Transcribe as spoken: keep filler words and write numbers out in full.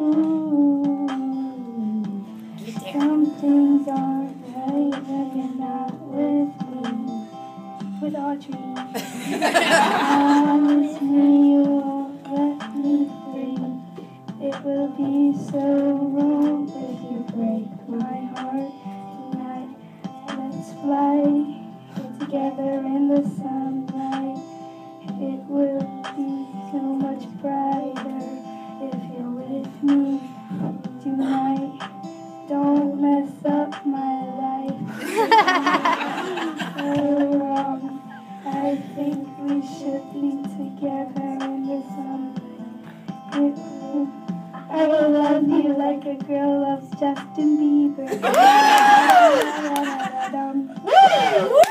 Ooh, some things aren't right when you're not with me. With Audrey. Promise me you won't let me free. It will be so wrong if you break my heart tonight. Let's fly together in the sunlight. It will be so much brighter if you're with me tonight. Don't mess up my life. So wrong. I think we should be together in the sunlight. It will, I will love you like a girl loves Justin Bieber.